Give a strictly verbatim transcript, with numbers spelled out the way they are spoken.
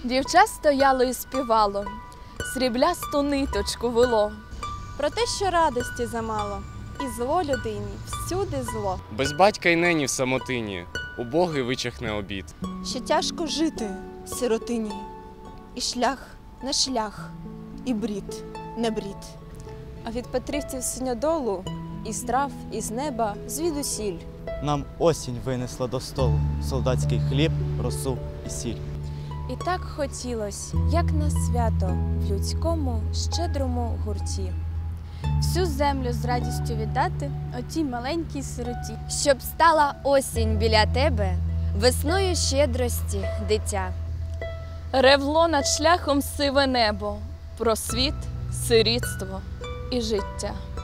Дівча стояло і співало, сріблясту ниточку вело. Про те, що радості замало, і зло людині, всюди зло. Без батька й нені в самотині, убогий вичахне обід. Що тяжко жити сиротині, і шлях не шлях, і брід не брід. А від Петрівців синьодолу і страв, із неба звідусіль. Нам осінь винесла до столу солдатський хліб, росу і сіль. І так хотілось, як на свято, в людському щедрому гурті. Всю землю з радістю віддати отій маленькій сироті. Щоб стала осінь біля тебе, весною щедрості дитя. Ревло над шляхом сиве небо, про світ, сирітство і життя.